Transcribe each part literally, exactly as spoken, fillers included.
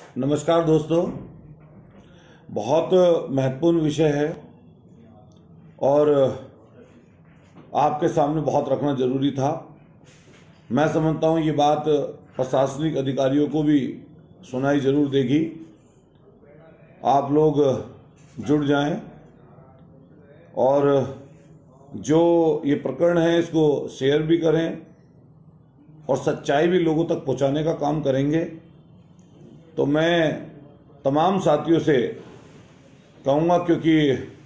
नमस्कार दोस्तों, बहुत महत्वपूर्ण विषय है और आपके सामने बहुत रखना जरूरी था। मैं समझता हूँ ये बात प्रशासनिक अधिकारियों को भी सुनाई जरूर देगी। आप लोग जुड़ जाएं और जो ये प्रकरण है इसको शेयर भी करें और सच्चाई भी लोगों तक पहुंचाने का काम करेंगे। तो मैं तमाम साथियों से कहूँगा, क्योंकि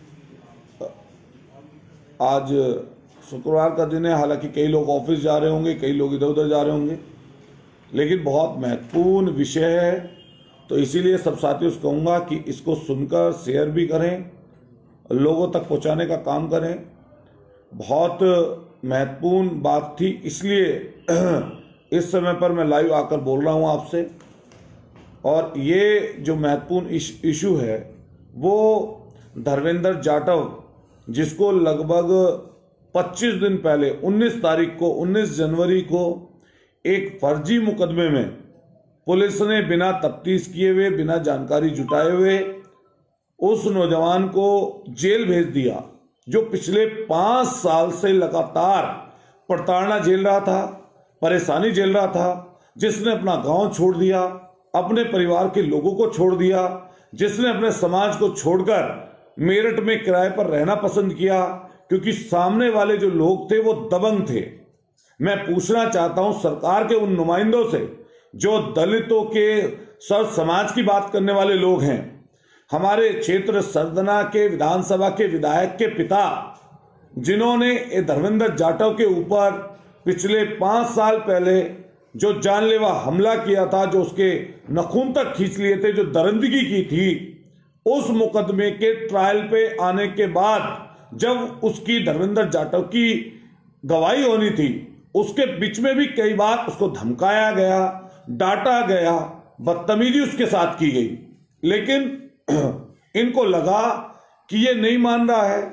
आज शुक्रवार का दिन है, हालांकि कई लोग ऑफिस जा रहे होंगे, कई लोग इधर उधर जा रहे होंगे, लेकिन बहुत महत्वपूर्ण विषय है। तो इसीलिए सब साथियों से कहूँगा कि इसको सुनकर शेयर भी करें, लोगों तक पहुँचाने का काम करें। बहुत महत्वपूर्ण बात थी, इसलिए इस समय पर मैं लाइव आकर बोल रहा हूँ आपसे। और ये जो महत्वपूर्ण इशू है वो धर्मेंद्र जाटव, जिसको लगभग पच्चीस दिन पहले उन्नीस तारीख को उन्नीस जनवरी को एक फर्जी मुकदमे में पुलिस ने बिना तफ्तीश किए हुए, बिना जानकारी जुटाए हुए उस नौजवान को जेल भेज दिया, जो पिछले पांच साल से लगातार प्रताड़ना झेल रहा था, परेशानी झेल रहा था, जिसने अपना गांव छोड़ दिया, अपने परिवार के लोगों को छोड़ दिया, जिसने अपने समाज को छोड़कर मेरठ में किराए पर रहना पसंद किया, क्योंकि सामने वाले जो लोग थे वो दबंग थे। मैं पूछना चाहता हूं सरकार के उन नुमाइंदों से जो दलितों के सर समाज की बात करने वाले लोग हैं। हमारे क्षेत्र सरदना के विधानसभा के विधायक के पिता, जिन्होंने धर्मेंद्र जाटव के ऊपर पिछले पांच साल पहले जो जानलेवा हमला किया था, जो उसके नखून तक खींच लिए थे, जो दरिंदगी की थी, उस मुकदमे के ट्रायल पे आने के बाद जब उसकी धर्मेंद्र जाटव की गवाही होनी थी, उसके बीच में भी कई बार उसको धमकाया गया, डांटा गया, बदतमीजी उसके साथ की गई। लेकिन इनको लगा कि ये नहीं मान रहा है,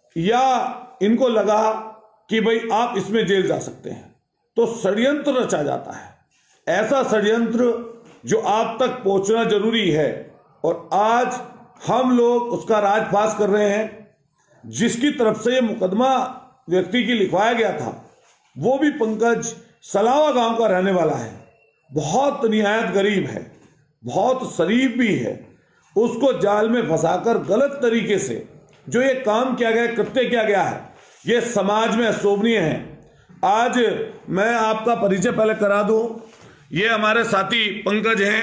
या इनको लगा कि भाई आप इसमें जेल जा सकते हैं, तो षड्यंत्र रचा जाता है। ऐसा षड्यंत्र जो आप तक पहुंचना जरूरी है, और आज हम लोग उसका राजफाश कर रहे हैं। जिसकी तरफ से ये मुकदमा व्यक्ति की लिखवाया गया था, वो भी पंकज सलावा गांव का रहने वाला है, बहुत निहायत गरीब है, बहुत शरीफ भी है। उसको जाल में फंसाकर गलत तरीके से जो ये काम किया गया, कृत्य किया गया है, ये समाज में अशोभनीय है। आज मैं आपका परिचय पहले करा दूं। ये हमारे साथी पंकज हैं,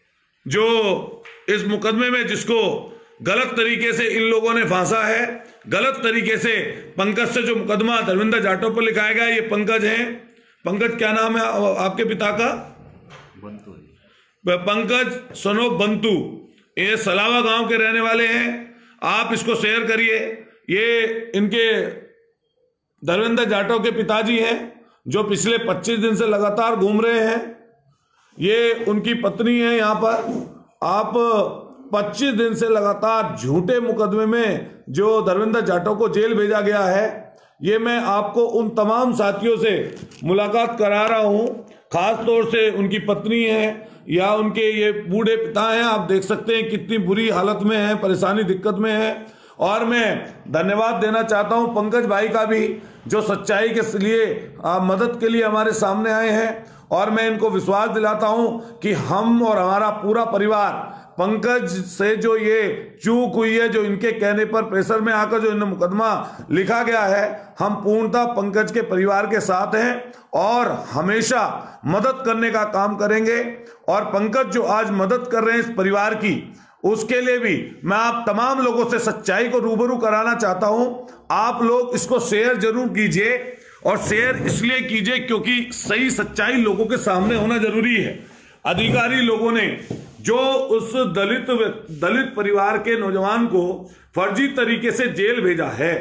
जो इस मुकदमे में जिसको गलत तरीके से इन लोगों ने फांसा है, गलत तरीके से पंकज से जो मुकदमा धर्मेंद्र जाटव पर लिखाया गया, ये पंकज हैं। पंकज क्या नाम है आपके पिता का? बंतु। पंकज सनो बंतु। ये सलावा गांव के रहने वाले हैं। आप इसको शेयर करिए। ये इनके धर्मेंद्र जाटव के पिताजी हैं, जो पिछले पच्चीस दिन से लगातार घूम रहे हैं। ये उनकी पत्नी है। यहाँ पर आप पच्चीस दिन से लगातार झूठे मुकदमे में जो धर्मेंद्र जाटव को जेल भेजा गया है, ये मैं आपको उन तमाम साथियों से मुलाकात करा रहा हूं। खास तौर से उनकी पत्नी है या उनके ये बूढ़े पिता हैं। आप देख सकते हैं कितनी बुरी हालत में है, परेशानी दिक्कत में है। और मैं धन्यवाद देना चाहता हूं पंकज भाई का भी, जो सच्चाई के लिए मदद के लिए हमारे सामने आए हैं। और मैं इनको विश्वास दिलाता हूं कि हम और हमारा पूरा परिवार पंकज से जो ये चूक हुई है, जो इनके कहने पर प्रेशर में आकर जो इन्हें मुकदमा लिखा गया है, हम पूर्णतः पंकज के परिवार के साथ हैं और हमेशा मदद करने का काम करेंगे। और पंकज जो आज मदद कर रहे हैं इस परिवार की, उसके लिए भी मैं आप तमाम लोगों से सच्चाई को रूबरू कराना चाहता हूं। आप लोग इसको शेयर जरूर कीजिए, और शेयर इसलिए कीजिए क्योंकि सही सच्चाई लोगों के सामने होना जरूरी है। अधिकारी लोगों ने जो उस दलित दलित परिवार के नौजवान को फर्जी तरीके से जेल भेजा है,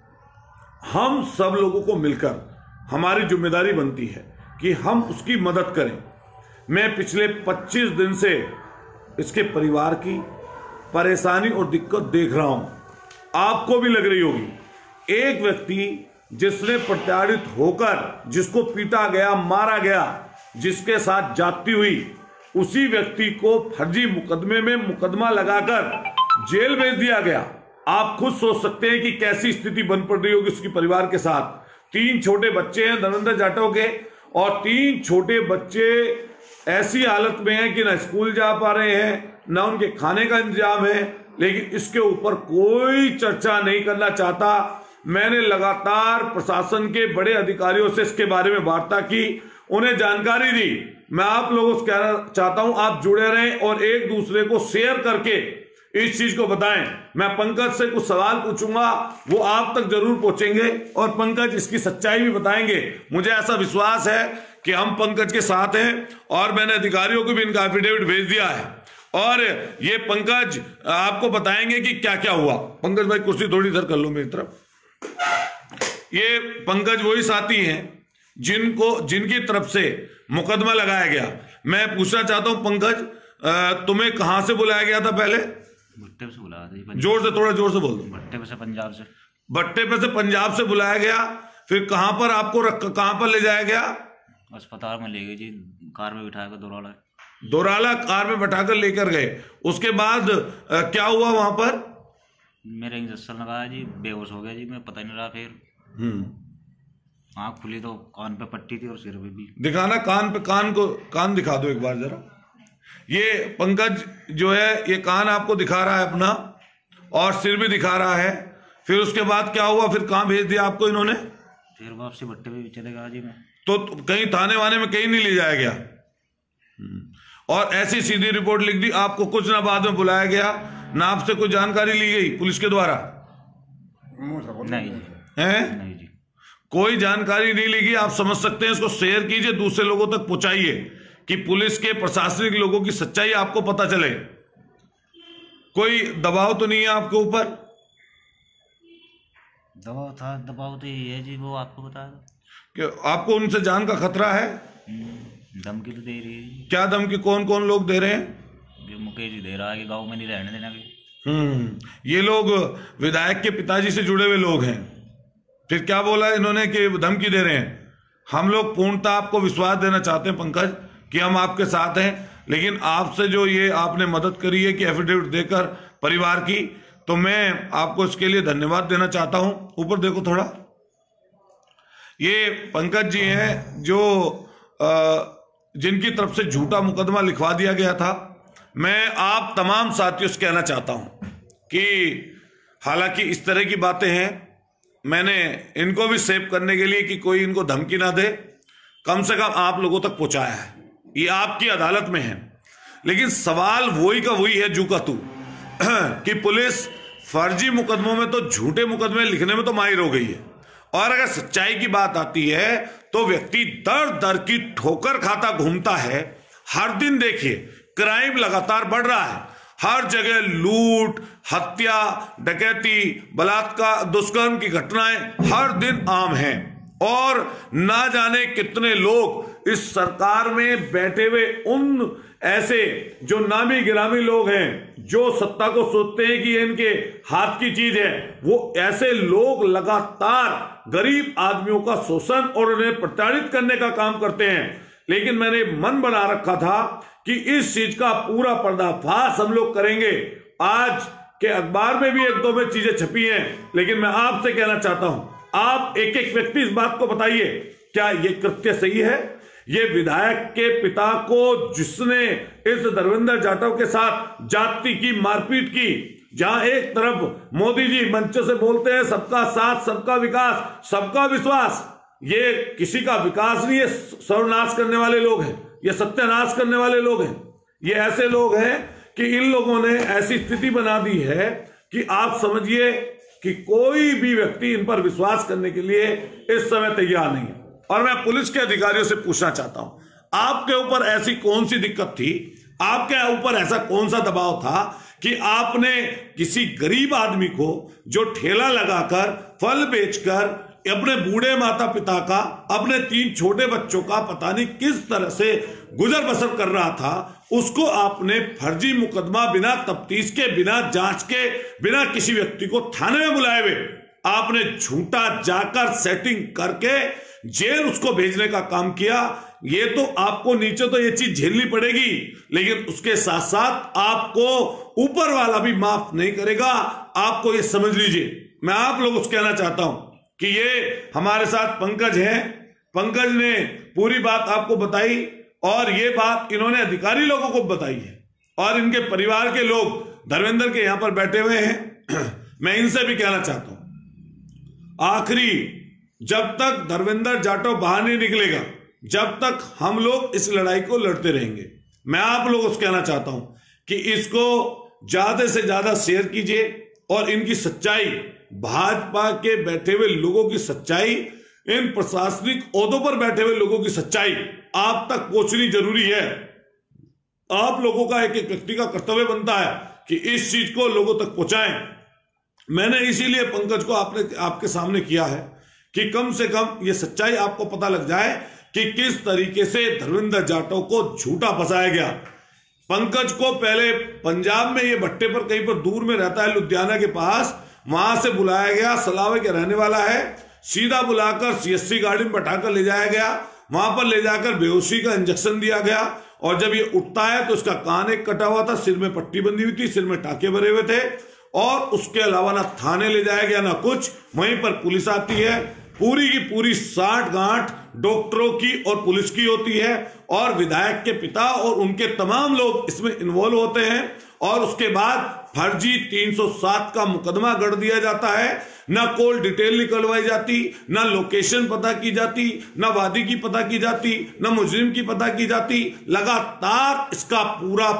हम सब लोगों को मिलकर हमारी जिम्मेदारी बनती है कि हम उसकी मदद करें। मैं पिछले पच्चीस दिन से इसके परिवार की परेशानी और दिक्कत देख रहा हूं, आपको भी लग रही होगी। एक व्यक्ति जिसने प्रताड़ित होकर, जिसको पीटा गया, मारा गया, जिसके साथ जाती हुई, उसी व्यक्ति को फर्जी मुकदमे में मुकदमा लगाकर जेल भेज दिया गया। आप खुद सोच सकते हैं कि कैसी स्थिति बन पड़ रही होगी उसके परिवार के साथ। तीन छोटे बच्चे हैं धर्मेंद्र जाटव के, और तीन छोटे बच्चे ऐसी हालत में हैं कि ना स्कूल जा पा रहे हैं, ना उनके खाने का इंतजाम है, लेकिन इसके ऊपर कोई चर्चा नहीं करना चाहता। मैंने लगातार प्रशासन के बड़े अधिकारियों से इसके बारे में वार्ता की, उन्हें जानकारी दी। मैं आप लोगों से कहना चाहता हूं, आप जुड़े रहें और एक दूसरे को शेयर करके इस चीज को बताएं। मैं पंकज से कुछ सवाल पूछूंगा, वो आप तक जरूर पहुंचेंगे और पंकज इसकी सच्चाई भी बताएंगे। मुझे ऐसा विश्वास है कि हम पंकज के साथ हैं और मैंने अधिकारियों को भी इनका एफिडेविट भेज दिया है और ये पंकज आपको बताएंगे कि क्या क्या हुआ। पंकज भाई कुर्सी थोड़ी इधर कर लो मेरी तरफ। ये पंकज वही साथी हैं जिनको जिनकी तरफ से मुकदमा लगाया गया। मैं पूछना चाहता हूं पंकज, तुम्हें कहां से बुलाया गया था? पहले भट्टे पे से बुलाया था। जोर से, थोड़ा जोर से बोल दो। भट्टे पे से पंजाब से। भट्टे पे से पंजाब से बुलाया गया, फिर कहां पर आपको रख कहां पर ले जाया गया? अस्पताल में ले गए जी, कार में बिठाकर दोराला दोराला कार में बैठाकर लेकर गए। उसके बाद आ, क्या हुआ वहां पर? मेरे इंजेक्शन लगाया जी, बेहोश हो गया जी, मैं पता नहीं रहा। फिर हम्म आँख खुली तो कान पे पट्टी थी और सिर पे भी। दिखाना कान पे, कान को कान दिखा दो एक बार जरा। ये पंकज जो है ये कान आपको दिखा रहा है अपना और सिर भी दिखा रहा है। फिर उसके बाद क्या हुआ? फिर कहाँ भेज दिया आपको इन्होंने? फिर वापसी भट्टे पे भी चले गया जी मैं। तो कहीं थाने वाने में कहीं नहीं ले जाया गया और ऐसी सीधी रिपोर्ट लिख दी? आपको कुछ ना बाद में बुलाया गया, ना आपसे कोई जानकारी ली गई पुलिस के द्वारा? नहीं जी, हैं? नहीं जी, कोई जानकारी नहीं ली गई। आप समझ सकते हैं, इसको शेयर कीजिए, दूसरे लोगों तक पहुंचाइए कि पुलिस के प्रशासनिक लोगों की सच्चाई आपको पता चले। कोई दबाव तो नहीं है आपके ऊपर? दबाव था, दबाव तो ये है जी, वो आपको बताया कि आपको उनसे जान का खतरा है? धमकी तो दे रही है जी। क्या धमकी? कौन कौन लोग दे रहे हैं? जो मुकेश जी दे रहा है कि गाँव में नहीं रहने देना भी। हम्म ये लोग विधायक के पिताजी से जुड़े हुए लोग हैं। फिर क्या बोला इन्होंने कि धमकी दे रहे हैं? हम लोग पूर्णतः आपको विश्वास देना चाहते हैं पंकज कि हम आपके साथ हैं, लेकिन आपसे जो ये आपने मदद करी है कि एफिडेविट देकर परिवार की, तो मैं आपको इसके लिए धन्यवाद देना चाहता हूं। ऊपर देखो थोड़ा। ये पंकज जी हैं जो आ, जिनकी तरफ से झूठा मुकदमा लिखवा दिया गया था। मैं आप तमाम साथियों से कहना चाहता हूं कि हालांकि इस तरह की बातें हैं, मैंने इनको भी सेव करने के लिए कि कोई इनको धमकी ना दे, कम से कम आप लोगों तक पहुंचाया है। ये आपकी अदालत में है, लेकिन सवाल वही का वही है जू का तू कि पुलिस फर्जी मुकदमों में तो, झूठे मुकदमे लिखने में तो माहिर हो गई है, और अगर सच्चाई की बात आती है तो व्यक्ति दर दर की ठोकर खाता घूमता है। हर दिन देखिए क्राइम लगातार बढ़ रहा है, हर जगह लूट, हत्या, डकैती, बलात्कार, दुष्कर्म की घटनाएं हर दिन आम हैं, और ना जाने कितने लोग इस सरकार में बैठे हुए उन ऐसे जो नामी गिरामी लोग हैं, जो सत्ता को सोचते हैं कि ये इनके हाथ की चीज है, वो ऐसे लोग लगातार गरीब आदमियों का शोषण और उन्हें प्रताड़ित करने का काम करते हैं। लेकिन मैंने मन बना रखा था कि इस चीज का पूरा पर्दाफाश हम लोग करेंगे। आज के अखबार में भी एक दो में चीजें छपी हैं, लेकिन मैं आपसे कहना चाहता हूं, आप एक एक व्यक्ति इस बात को बताइए, क्या ये कृत्य सही है? ये विधायक के पिता को जिसने इस धर्मेंद्र जाटव के साथ जाति की मारपीट की, जहां एक तरफ मोदी जी मंच से बोलते हैं सबका साथ, सबका विकास, सबका विश्वास, ये किसी का विकास नहीं है, सर्वनाश करने वाले लोग हैं, ये सत्यानाश करने वाले लोग हैं। ये ऐसे लोग हैं कि इन लोगों ने ऐसी स्थिति बना दी है कि आप समझिए कि कोई भी व्यक्ति इन पर विश्वास करने के लिए इस समय तैयार नहीं है। और मैं पुलिस के अधिकारियों से पूछना चाहता हूं, आपके ऊपर ऐसी कौन सी दिक्कत थी, आपके ऊपर ऐसा कौन सा दबाव था कि आपने किसी गरीब आदमी को जो ठेला लगाकर फल बेचकर अपने बूढ़े माता पिता का, अपने तीन छोटे बच्चों का पता नहीं किस तरह से गुजर बसर कर रहा था, उसको आपने फर्जी मुकदमा बिना तफ्तीश के, बिना जांच के, बिना किसी व्यक्ति को थाने में बुलाए हुए आपने झूठा जाकर सेटिंग करके जेल उसको भेजने का काम किया। ये तो आपको नीचे तो ये चीज झेलनी पड़ेगी, लेकिन उसके साथ साथ आपको ऊपर वाला भी माफ नहीं करेगा। आपको ये समझ लीजिए। मैं आप लोगों से कहना चाहता हूं कि ये हमारे साथ पंकज है, पंकज ने पूरी बात आपको बताई और ये बात इन्होंने अधिकारी लोगों को बताई है और इनके परिवार के लोग धर्मेंद्र के यहां पर बैठे हुए हैं। मैं इनसे भी कहना चाहता हूं, आखिरी जब तक धर्मेंद्र जाटव बाहर नहीं निकलेगा, जब तक हम लोग इस लड़ाई को लड़ते रहेंगे। मैं आप लोगों से कहना चाहता हूं कि इसको ज्यादा से ज्यादा शेयर कीजिए और इनकी सच्चाई, भाजपा के बैठे हुए लोगों की सच्चाई, इन प्रशासनिक ओहदों पर बैठे हुए लोगों की सच्चाई आप तक पहुंचनी जरूरी है। आप लोगों का एक एक व्यक्ति का कर्तव्य बनता है कि इस चीज को लोगों तक पहुंचाएं। मैंने इसीलिए पंकज को आपने आपके सामने किया है कि कम से कम ये सच्चाई आपको पता लग जाए कि किस तरीके से धर्मेंद्र जाटव को झूठा फंसाया गया। पंकज को पहले पंजाब में, ये भट्टे पर कहीं पर दूर में रहता है, लुधियाना के पास, वहां से बुलाया गया। सलावे के रहने वाला है, सीधा बुलाकर सीएससी गाड़ी में बैठाकर ले जाया गया। वहां पर ले जाकर बेहोशी का इंजेक्शन दिया गया और जब ये उठता है तो इसका कान एक कटा हुआ था, सिर में पट्टी बंधी हुई थी, सिर में टाके भरे हुए थे और उसके अलावा ना थाने ले जाया गया ना कुछ। वहीं पर पुलिस आती है, पूरी की पूरी साठ गांठ डॉक्टरों की और पुलिस की होती है और विधायक के पिता और उनके तमाम लोग इसमें इन्वॉल्व होते हैं और उसके बाद फर्जी तीन सौ सात का मुकदमा गढ़ दिया जाता है। ना कॉल डिटेल निकलवाई जाती, ना लोकेशन पता की जाती, ना वादी की पता की जाती, ना मुजरिम की पता की जाती। लगातार इसका पूरा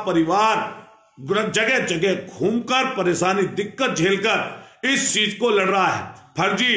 परिवार जगह जगह घूमकर परेशानी, दिक्कत झेलकर इस चीज को लड़ रहा है। फर्जी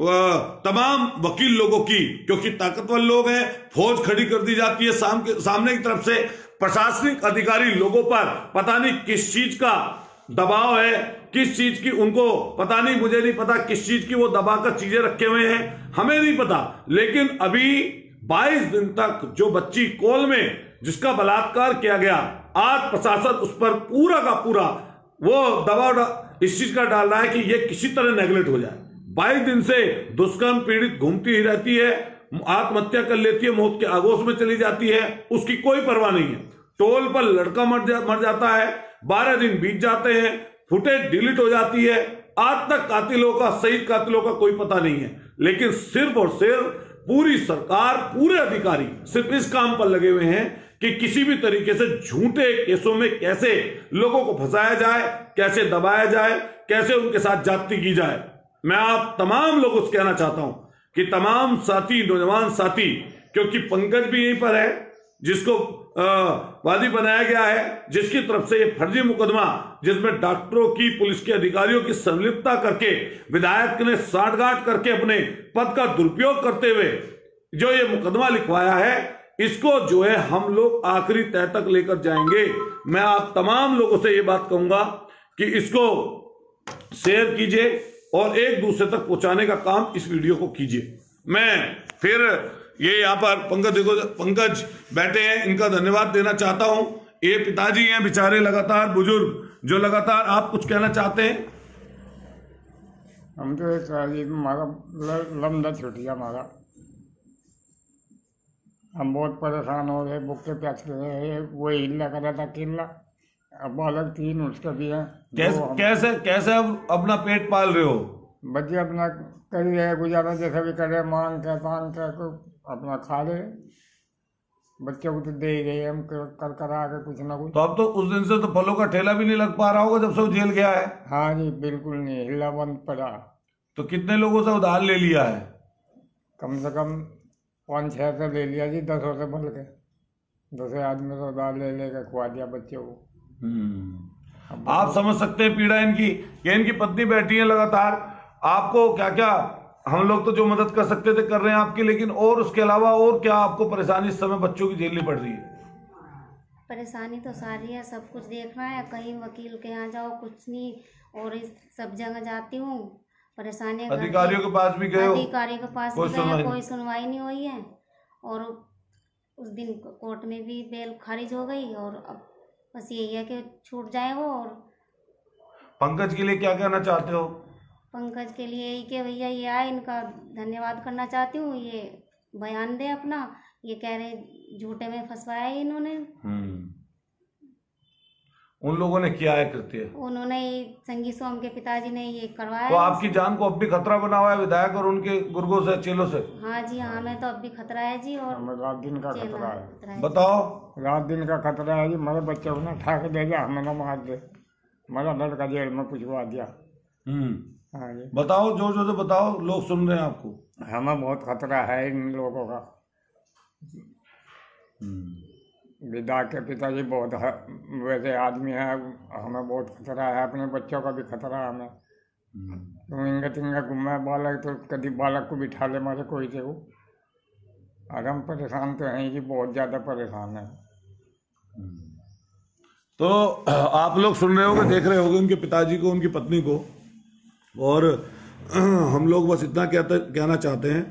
तमाम वकील लोगों की, क्योंकि ताकतवर लोग हैं, फौज खड़ी कर दी जाती है साम के, सामने की तरफ से। प्रशासनिक अधिकारी लोगों पर पता नहीं किस चीज का दबाव है, किस चीज की उनको पता नहीं, मुझे नहीं पता किस चीज की वो दबाकर चीजें रखे हुए हैं, हमें नहीं पता। लेकिन अभी बाईस दिन तक जो बच्ची कोल में जिसका बलात्कार किया गया, आज प्रशासन उस पर पूरा का पूरा वो दबाव इस चीज का डाल रहा है कि ये किसी तरह नेगलेक्ट हो जाए। बाईस दिन से दुष्कर्म पीड़ित घूमती ही रहती है, आत्महत्या कर लेती है, मौत के आगोश में चली जाती है, उसकी कोई परवाह नहीं है। टोल पर लड़का मर जा, मर जाता है, बारह दिन बीत जाते हैं, फुटेज डिलीट हो जाती है, आज तक कातिलों का, शहीद कातिलों का कोई पता नहीं है। लेकिन सिर्फ और सिर्फ पूरी सरकार, पूरे अधिकारी सिर्फ इस काम पर लगे हुए हैं कि किसी भी तरीके से झूठे केसों में कैसे लोगों को फंसाया जाए, कैसे दबाया जाए, कैसे उनके साथ जाति की जाए। मैं आप तमाम लोगों से कहना चाहता हूं कि तमाम साथी, नौजवान साथी, क्योंकि पंकज भी यहीं पर है जिसको आ, वादी बनाया गया है, जिसकी तरफ से ये फर्जी मुकदमा, जिसमें डॉक्टरों की, पुलिस के अधिकारियों की संलिप्तता करके विधायक ने साठगांठ करके अपने पद का दुरुपयोग करते हुए जो ये मुकदमा लिखवाया है, इसको जो है हम लोग आखिरी तह तक लेकर जाएंगे। मैं आप तमाम लोगों से ये बात कहूंगा कि इसको शेयर कीजिए और एक दूसरे तक पहुंचाने का काम इस वीडियो को कीजिए। मैं फिर ये यहाँ पर पंकज, देखो पंकज बैठे हैं, इनका धन्यवाद देना चाहता हूं। ये पिताजी हैं बेचारे, लगातार बुजुर्ग, जो लगातार, आप कुछ कहना चाहते हैं? हम तो हमारा लंबा छूट गया हमारा, हम बहुत परेशान हो रहे, भूखे प्यासे रहे। वो हिल्ला कर रहा था किल्ला, अब अलग तीन उसके भी हैं। कैसे कैसे कैसे अब अपना पेट पाल रहे हो? बच्चे अपना कर रहे गुजारा, जैसा भी कर रहे, मांग के तांग के अपना खा रहे। बच्चे को तो दे ही गए हम कर कर आके कुछ ना कुछ। तो अब तो उस दिन से तो फलों का ठेला भी नहीं लग पा रहा होगा जब से वो जेल गया है। हाँ जी, बिल्कुल नहीं, हिला बंद पड़ा। तो कितने लोगों से उधार ले लिया है? कम से कम पाँच छः से ले लिया जी, दसों से भर के, दस आदमी से उधार ले लेकर खुआ दिया बच्चे को। आप समझ सकते हैं पीड़ा इनकी, कि इनकी पत्नी बैठी है लगातार। आपको क्या क्या, हम लोग तो जो मदद कर सकते थे कर रहे हैं आपकी, लेकिन और उसके अलावा और क्या आपको परेशानी इस समय बच्चों की झेलनी पड़ रही है? परेशानी तो सारी है, सब कुछ देखना है, कहीं वकील के यहाँ जाओ कुछ नहीं, और इस सब जगह जाती हूँ, परेशानी। अधिकारियों के पास भी गए हो? अधिकारियों के पास भी गए, कोई सुनवाई नहीं हुई है। और उस दिन कोर्ट में भी बेल खारिज हो गई और अब बस यही है कि छूट जाए वो। और पंकज के लिए क्या कहना चाहते हो? पंकज के लिए यही कि भैया ये आए, इनका धन्यवाद करना चाहती हूँ, ये बयान दे अपना। ये कह रहे झूठे में फंसवाया है इन्होंने। हम्म उन लोगों ने किया है कृत्य, उन्होंने संगी सोम के पिताजी ने ये करवाया। तो आपकी जान को अब भी खतरा बना हुआ है विधायक और उनके गुर्गों से, चेलों से? हाँ जी, हाँ, हमें तो अब भी खतरा है जी। और हमें रात दिन का चेला खतरा है। खतरा है। बताओ। रात दिन का खतरा है जी। मेरे बच्चे को ना ठा के दे जा, हमें ना मार दे। मेरा लड़का जेल में पुछवा दिया। हम्म हाँ जी, बताओ, जो जो तो बताओ, लोग सुन रहे हैं आपको। हमें बहुत खतरा है इन लोगों का। विधायक के पिताजी बहुत ह- वैसे आदमी है, हमें बहुत खतरा है। अपने बच्चों का भी खतरा है हमें। तो इंगे तिंगे घूमे बालक, तो कभी बालक को बिठा ले मारे कोई से वो। और हम परेशान तो हैं जी, बहुत ज़्यादा परेशान है। तो आप लोग सुन रहे होंगे, देख रहे होंगे उनके पिताजी को, उनकी पत्नी को। और हम लोग बस इतना कहते कहना चाहते हैं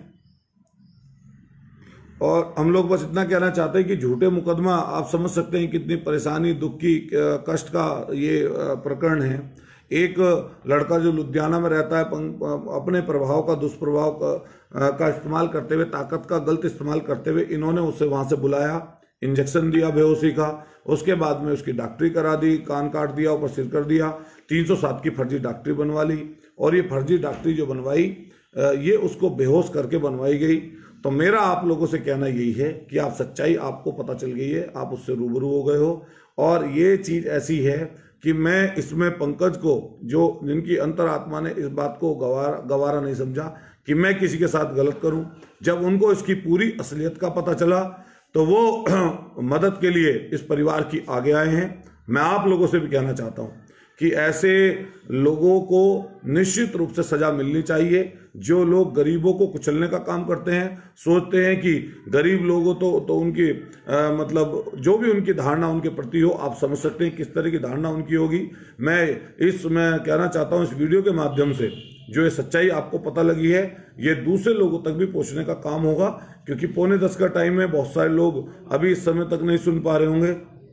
और हम लोग बस इतना कहना चाहते हैं कि झूठे मुकदमा, आप समझ सकते हैं कितनी परेशानी, दुख की, कष्ट का ये प्रकरण है। एक लड़का जो लुधियाना में रहता है, अपने प्रभाव का, दुष्प्रभाव का, का इस्तेमाल करते हुए, ताकत का गलत इस्तेमाल करते हुए इन्होंने उसे वहां से बुलाया, इंजेक्शन दिया बेहोशी का, उसके बाद में उसकी डॉक्टरी करा दी, कान काट दिया, ऊपर सिर कर दिया, तीन सौ सात की फर्जी डॉक्टरी बनवा ली। और ये फर्जी डॉक्टरी जो बनवाई, ये उसको बेहोश करके बनवाई गई। तो मेरा आप लोगों से कहना यही है कि आप सच्चाई आपको पता चल गई है, आप उससे रूबरू हो गए हो। और ये चीज ऐसी है कि मैं इसमें पंकज को, जो जिनकी अंतरात्मा ने इस बात को गवारा गवारा नहीं समझा कि मैं किसी के साथ गलत करूं, जब उनको इसकी पूरी असलियत का पता चला तो वो मदद के लिए इस परिवार की आगे आए हैं। मैं आप लोगों से भी कहना चाहता हूं कि ऐसे लोगों को निश्चित रूप से सजा मिलनी चाहिए। जो लोग गरीबों को कुचलने का काम करते हैं, सोचते हैं कि गरीब लोगों तो तो उनकी आ, मतलब जो भी उनकी धारणा उनके प्रति हो, आप समझ सकते हैं किस तरह की धारणा उनकी होगी। मैं इस मैं कहना चाहता हूं इस वीडियो के माध्यम से, जो ये सच्चाई आपको पता लगी है, ये दूसरे लोगों तक भी पहुंचने का काम होगा। क्योंकि पौने दस का टाइम है, बहुत सारे लोग अभी इस समय तक नहीं सुन पा रहे होंगे।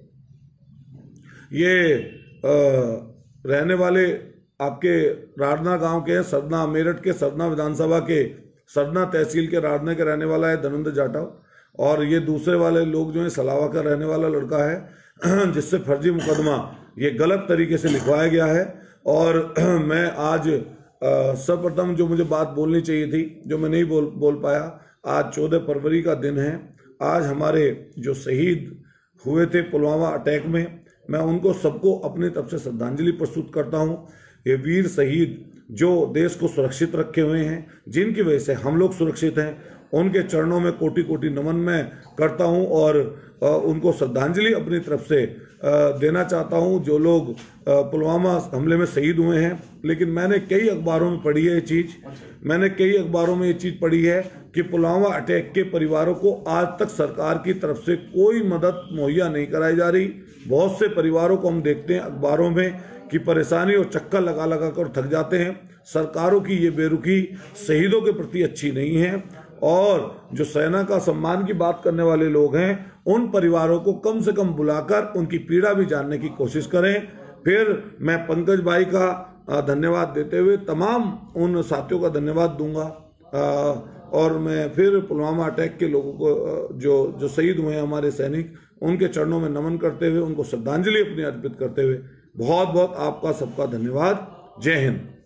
ये आ, रहने वाले आपके राड़ना गांव के, सरना, मेरठ के सरना विधानसभा के, सरना तहसील के राड़ना के रहने वाला है धनंजय जाटव। और ये दूसरे वाले लोग जो है सलावा का रहने वाला लड़का है, जिससे फर्जी मुकदमा ये गलत तरीके से लिखवाया गया है। और मैं आज सर्वप्रथम जो मुझे बात बोलनी चाहिए थी, जो मैं नहीं बोल बोल पाया, आज चौदह फरवरी का दिन है। आज हमारे जो शहीद हुए थे पुलवामा अटैक में, मैं उनको सबको अपनी तरफ से श्रद्धांजलि प्रस्तुत करता हूं। ये वीर शहीद जो देश को सुरक्षित रखे हुए हैं, जिनकी वजह से हम लोग सुरक्षित हैं, उनके चरणों में कोटि कोटि नमन मैं करता हूं और उनको श्रद्धांजलि अपनी तरफ से देना चाहता हूं। जो लोग पुलवामा हमले में शहीद हुए हैं, लेकिन मैंने कई अखबारों में पढ़ी है ये चीज़, मैंने कई अखबारों में ये चीज़ पढ़ी है कि पुलवामा अटैक के परिवारों को आज तक सरकार की तरफ से कोई मदद मुहैया नहीं कराई जा रही। बहुत से परिवारों को हम देखते हैं अखबारों में कि परेशानी और चक्कर लगा लगा कर थक जाते हैं। सरकारों की ये बेरुखी शहीदों के प्रति अच्छी नहीं है। और जो सेना का सम्मान की बात करने वाले लोग हैं, उन परिवारों को कम से कम बुलाकर उनकी पीड़ा भी जानने की कोशिश करें। फिर मैं पंकज भाई का धन्यवाद देते हुए तमाम उन साथियों का धन्यवाद दूंगा। और मैं फिर पुलवामा अटैक के लोगों को, जो जो शहीद हुए हैं हमारे सैनिक, उनके चरणों में नमन करते हुए, उनको श्रद्धांजलि अपनी अर्पित करते हुए बहुत बहुत आपका सबका धन्यवाद। जय हिंद।